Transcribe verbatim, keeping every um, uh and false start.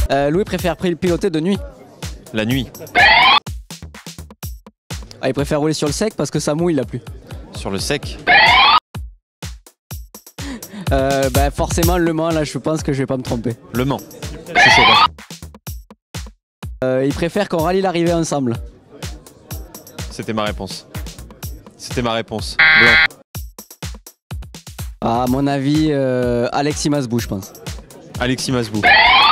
Euh, Louis préfère pil- piloter de nuit. La nuit. Ah, il préfère rouler sur le sec parce que ça mouille, il a plu. Sur le sec. Euh, bah forcément Le Mans, là je pense que je vais pas me tromper. Le Mans. C'est sauvage. Euh, il préfère qu'on rallie l'arrivée ensemble. C'était ma réponse. C'était ma réponse. Blanc. Ah, à mon avis, euh, Alexis Masbou, je pense. Alexis Masbou.